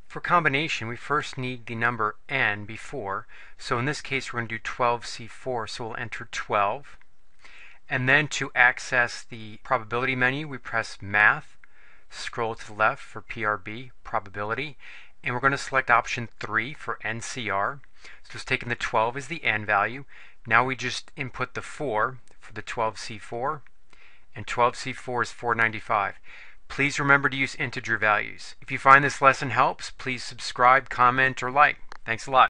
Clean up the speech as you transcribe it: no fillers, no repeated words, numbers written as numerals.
For combination, we first need the number n before. So in this case, we're going to do 12C4, so we'll enter 12. And then to access the probability menu, we press Math, scroll to the left for PRB, probability, and we're going to select option 3 for NCR. So it's taking the 12 as the n value. Now we just input the 4 for the 12C4, and 12C4 is 495. Please remember to use integer values. If you find this lesson helps, please subscribe, comment, or like. Thanks a lot.